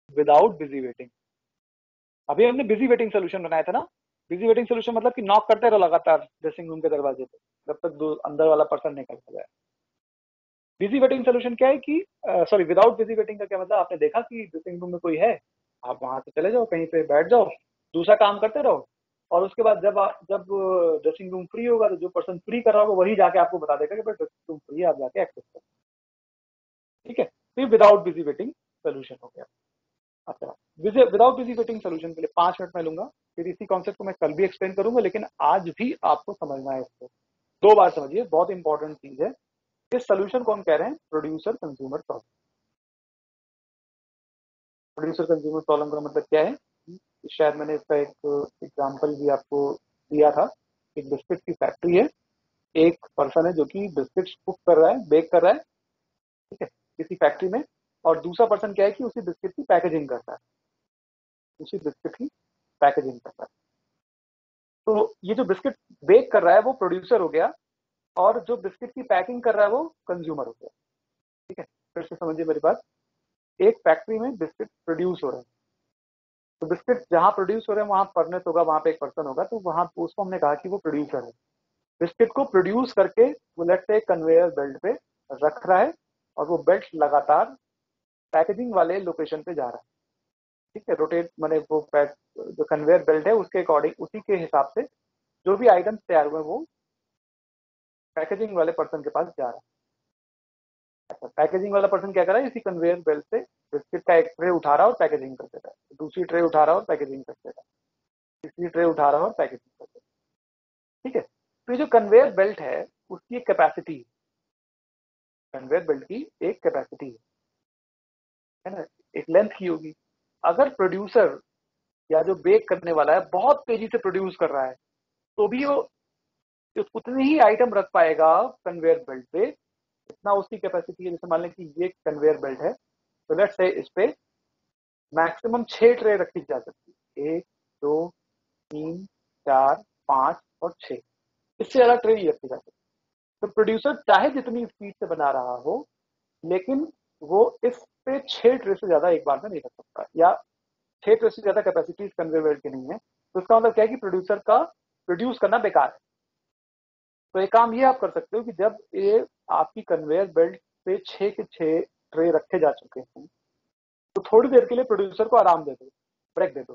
Without busy waiting. अभी हमने busy waiting solution बनाया था ना। बिजी वेटिंग सोल्यूशन मतलब कि नॉक करते रहो लगातार ड्रेसिंग रूम के दरवाजे पे जब तक अंदर वाला पर्सन निकल जाए। बिजी वेटिंग सोल्यूशन क्या है कि सॉरी, विदाउट बिजी वेटिंग का क्या मतलब, आपने देखा कि ड्रेसिंग रूम में कोई है, आप वहां से चले जाओ, कहीं पे बैठ जाओ, दूसरा काम करते रहो, और उसके बाद जब ड्रेसिंग रूम फ्री होगा तो जो पर्सन फ्री कर रहा होगा वही जाके आपको बता देगा कि भाई ड्रेसिंग रूम फ्री है, आप जाके एक्सेस करो। ठीक है, तो ये विदाउट बिजी वेटिंग सोल्यूशन हो गया। अच्छा, विदाउट बिजी वेटिंग सोल्यूशन के लिए 5 मिनट में लूंगा, फिर इसी कॉन्सेप्ट को मैं कल भी एक्सप्लेन करूंगा, लेकिन आज भी आपको समझना है इसको। 2 बार समझिए, बहुत इंपॉर्टेंट चीज है। इस सोल्यूशन को हम कह रहे हैं producer consumer problem. Producer consumer problem का मतलब क्या है, शायद मैंने इसका एक एग्जांपल भी आपको दिया था। एक बिस्किट की फैक्ट्री है, एक पर्सन है जो कि बिस्किट कुक कर रहा है, बेक कर रहा है, ठीक है, किसी फैक्ट्री में, और दूसरा पर्सन क्या है कि उसी बिस्किट की पैकेजिंग करता है, उसी बिस्किट की पैकेजिंग करता है। तो ये जो बिस्किट बेक कर रहा है वो प्रोड्यूसर हो गया, और जो बिस्किट की पैकिंग कर रहा है वो कंज्यूमर हो गया। ठीक है, फिर से समझिए मेरी बात। एक फैक्ट्री में बिस्किट प्रोड्यूस हो रहे हैं, तो बिस्किट जहां प्रोड्यूस हो रहे हैं वहां फर्नेस होगा, वहां पे एक पर्सन होगा, तो वहां उसको हमने कहा कि वो प्रोड्यूसर है। बिस्किट को प्रोड्यूस करके वो लेट से कन्वेयर बेल्ट पे रख रहा है, और वो बेल्ट लगातार पैकेजिंग वाले लोकेशन पे जा रहा है। ठीक है, रोटेट मैंने वो जो कन्वेयर बेल्ट है उसके अकॉर्डिंग, उसी के हिसाब से जो भी आइटम तैयार हुए वो पैकेजिंग वाले पर्सन के पास जा रहा है। अच्छा, पैकेजिंग वाला पर्सन क्या कर रहा है, इसी कन्वेयर बेल्ट से बिस्किट का एक ट्रे उठा रहा है और पैकेजिंग कर देता है, दूसरी ट्रे उठा रहा है और पैकेजिंग कर देता है, तीसरी ट्रे उठा रहा है और पैकेजिंग कर देता है। ठीक है, तो ये जो कन्वेयर बेल्ट है उसकी एक कैपेसिटी है, कन्वेयर बेल्ट की एक कैपेसिटी है ना, एक लेंथ की होगी। अगर प्रोड्यूसर या जो बेक करने वाला है बहुत तेजी से प्रोड्यूस कर रहा है, तो भी वो उतनी ही आइटम रख पाएगा कन्वेयर बेल्ट पे, इतना उसकी कैपेसिटी है। जैसे मान लें कि ये कन्वेयर बेल्ट है, तो लेट्स से इस पे मैक्सिमम 6 ट्रे रखी जा सकती है, 1, 2, 3, 4, 5 और 6, इससे ज्यादा ट्रे नहीं रखी जा सकती। तो प्रोड्यूसर चाहे जितनी स्पीड से बना रहा हो, लेकिन वो इस पे 6 ट्रे से ज्यादा एक बार में नहीं रख सकता, या 6 ट्रे से ज्यादा कैपेसिटी इस कन्वेयर बेल्ट की नहीं है। तो इसका मतलब क्या है कि प्रोड्यूसर का प्रोड्यूस करना बेकार है। तो एक काम ये आप कर सकते हो कि जब ये आपकी कन्वेयर बेल्ट पे 6 के 6 ट्रे रखे जा चुके हैं, तो थोड़ी देर के लिए प्रोड्यूसर को आराम दे दो, ब्रेक दे दो।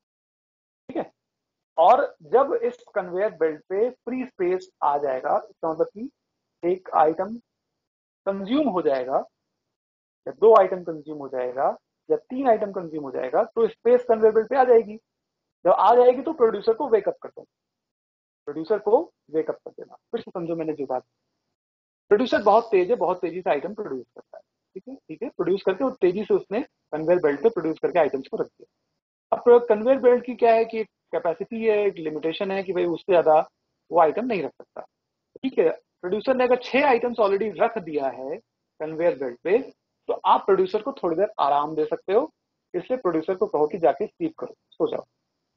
ठीक है, और जब इस कन्वेयर बेल्ट पे फ्री स्पेस आ जाएगा, इसका मतलब कि एक आइटम कंज्यूम हो जाएगा, या 2 आइटम कंज्यूम हो जाएगा, या 3 आइटम कंज्यूम हो जाएगा, तो स्पेस कन्वेयर बेल्ट पे आ जाएगी। जब आ जाएगी तो प्रोड्यूसर को वेकअप कर देना, प्रोड्यूसर को वेकअप कर देना। फिर से समझो मैंने जो बात, प्रोड्यूसर बहुत तेज है, बहुत तेजी से आइटम प्रोड्यूस करता है। ठीक है, ठीक है, प्रोड्यूस करके और तेजी से उसने कन्वेयर बेल्ट पे प्रोड्यूस करके आइटम्स को रख दिया। अब कन्वेयर बेल्ट की क्या है कि कैपेसिटी है, एक लिमिटेशन है कि भाई उससे ज्यादा वो आइटम नहीं रख सकता। ठीक है, प्रोड्यूसर ने अगर 6 आइटम्स ऑलरेडी रख दिया है कन्वेयर बेल्ट पे, तो आप प्रोड्यूसर को थोड़ी देर आराम दे सकते हो, इसलिए प्रोड्यूसर को कहो कि जाके स्लीप करो, सो जाओ।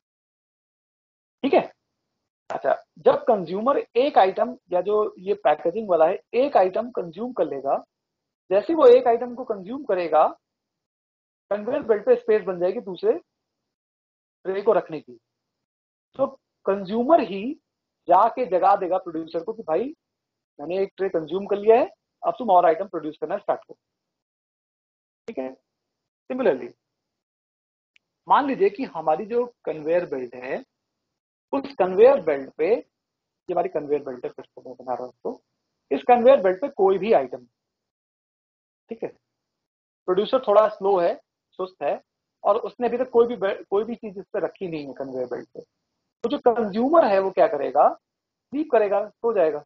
ठीक है। अच्छा, जब कंज्यूमर एक आइटम, या जो ये पैकेजिंग वाला है, एक आइटम कंज्यूम कर लेगा, जैसे वो एक आइटम को कंज्यूम करेगा, कन्वेयर बेल्ट पे स्पेस बन जाएगी दूसरे ट्रे को रखने की। तो कंज्यूमर ही जाके जगा देगा प्रोड्यूसर को कि भाई मैंने एक ट्रे कंज्यूम कर लिया है, अब तुम और आइटम प्रोड्यूस करना स्टार्ट करो। ठीक है, सिमिलरली मान लीजिए कि हमारी जो कन्वेयर बेल्ट है, उस कन्वेयर बेल्ट पे, ये हमारी कन्वेयर बेल्ट है, फिर से मैं बना रहा हूं उसको, इस कन्वेयर बेल्ट पे कोई भी आइटम, ठीक है, प्रोड्यूसर थोड़ा स्लो है, सुस्त है, और उसने अभी तक कोई भी चीज इस पे रखी नहीं है कन्वेयर बेल्ट पे, तो जो कंज्यूमर है वो क्या करेगा, स्लीप करेगा, सो जाएगा।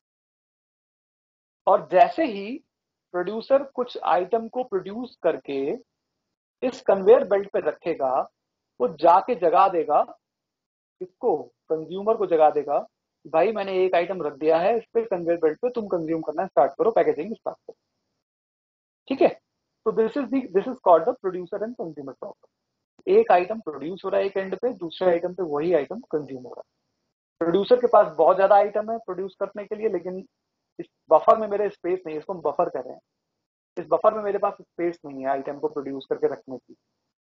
और जैसे ही प्रोड्यूसर कुछ आइटम को प्रोड्यूस करके इस कन्वेयर बेल्ट पे रखेगा, वो जाके जगा देगा, किसको, कंज्यूमर को जगा देगा कि भाई मैंने एक आइटम रख दिया है इस पे कन्वेयर बेल्ट पे, तुम कंज्यूम करना स्टार्ट करो, पैकेजिंग स्टार्ट करो। ठीक है, तो this is called the producer and consumer problem. एक आइटम प्रोड्यूस हो रहा है एक एंड पे, दूसरे आइटम पे वही आइटम कंज्यूम हो रहा है। प्रोड्यूसर के पास बहुत ज्यादा आइटम है प्रोड्यूस करने के लिए, लेकिन इस बफर में मेरे स्पेस नहीं है, इसको हम बफर कर रहे हैं, इस बफर में मेरे पास स्पेस नहीं है आइटम को प्रोड्यूस करके रखने की।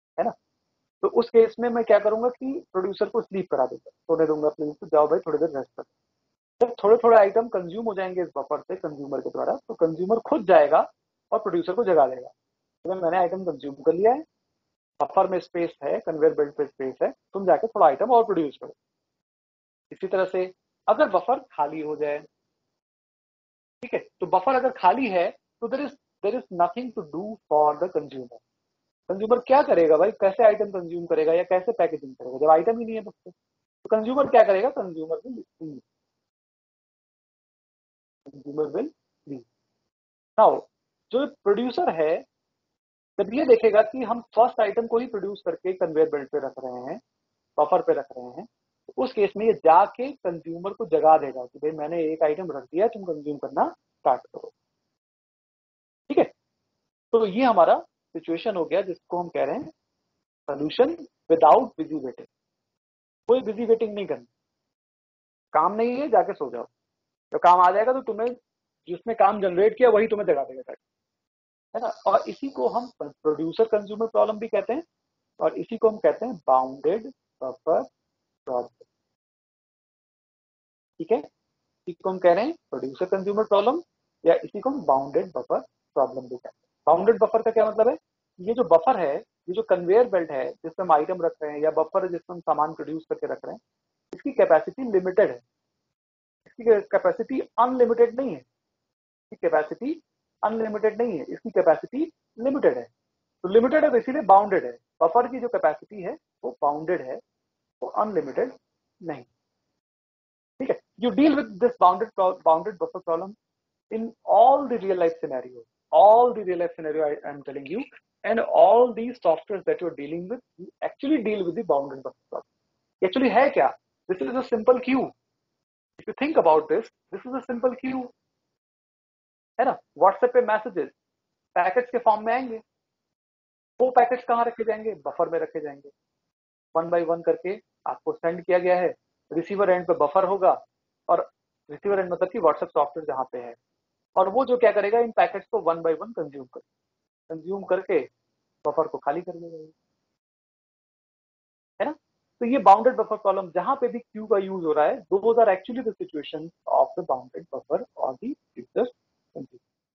उस केस में मैं क्या करूंगा कि प्रोड्यूसर को स्लीप करा दूंगा, सोने दूंगा, प्लीज तो जाओ भाई थोड़ी देर रेस्ट करो। जब थोड़े थोड़े आइटम कंज्यूम हो जाएंगे इस बफर से कंज्यूमर के द्वारा, तो कंज्यूमर खुद जाएगा और प्रोड्यूसर को जगा देगा। तो मैंने आइटम कंज्यूम कर लिया है, बफर में स्पेस है, कन्वेयर बेल्ट पे स्पेस है, तुम जाके थोड़ा आइटम और प्रोड्यूस करो। इसी तरह से अगर बफर खाली हो जाए, ठीक है, तो बफर अगर खाली है तो there is nothing to do for the consumer. Consumer क्या करेगा भाई, कैसे आइटम कंज्यूम करेगा या कैसे पैकेजिंग करेगा जब आइटम ही नहीं है बस। तो कंज्यूमर क्या करेगा, कंज्यूमर विल लीव। नाउ जो प्रोड्यूसर है, जब ये देखेगा कि हम फर्स्ट आइटम को ही प्रोड्यूस करके कन्वेयर बेल्ट पे रख रहे हैं, बफर पे रख रहे हैं, तो उस केस में ये जाके कंज्यूमर को जगा देगा कि भाई मैंने एक आइटम रख दिया, तुम कंज्यूम करना स्टार्ट करो। ठीक है, तो ये हमारा सिचुएशन हो गया जिसको हम कह रहे हैं सोल्यूशन विदाउट बिजी वेटिंग। कोई बिजी वेटिंग नहीं करनी, काम नहीं है जाके सो जाओ, तो काम आ जाएगा तो तुम्हें जिसने काम जनरेट किया वही तुम्हें जगा देगा, है ना। और इसी को हम प्रोड्यूसर कंज्यूमर प्रॉब्लम भी कहते हैं, और इसी को हम कहते हैं बाउंडेड बफर प्रॉब्लम। ठीक है, इसी को हम कह रहे हैं प्रोड्यूसर कंज्यूमर प्रॉब्लम, या इसी को हम बाउंडेड बफर प्रॉब्लम भी कहते हैं। बाउंडेड बफर का क्या मतलब है, ये जो बफर है, ये जो कन्वेयर बेल्ट है जिसमें हम आइटम रख रहे हैं, या बफर है जिसमें हम सामान प्रोड्यूस करके रख रहे हैं, इसकी कैपेसिटी लिमिटेड है, इसकी कैपेसिटी अनलिमिटेड नहीं है, इसकी कैपेसिटी अनलिमिटेड नहीं है, इसकी कैपेसिटी लिमिटेड है। तो लिमिटेड है तो इसीलिए बाउंडेड है। बफर की जो कैपेसिटी है वो बाउंडेड है, वो अनलिमिटेड नहीं। ठीक है, you deal with this bounded buffer problem in all the real life scenarios, all the real life scenario I am telling you, and all these softwares that you're dealing with, you actually deal with the bounded buffer problem. Actually है क्या, this is a simple queue. If you think about this, this is a simple queue, है ना। WhatsApp पे messages packets के form में आएंगे, वो packets कहाँ रखे जाएंगे, बफर में रखे जाएंगे, वन बाय वन करके आपको सेंड किया गया है। रिसीवर एंड पे बफर होगा, और रिसीवर एंड मतलब कि व्हाट्सएप सॉफ्टवेयर जहाँ पे है, और वो जो क्या करेगा, इन पैकेट्स को वन बाय वन कंज्यूम करके बफर को खाली कर देगा, है ना। तो ये बाउंडेड बफर कॉलम जहां पे भी क्यू का यूज हो रहा है, those are actually the situation of the bounded buffer और द यूजर कंज्यूमर।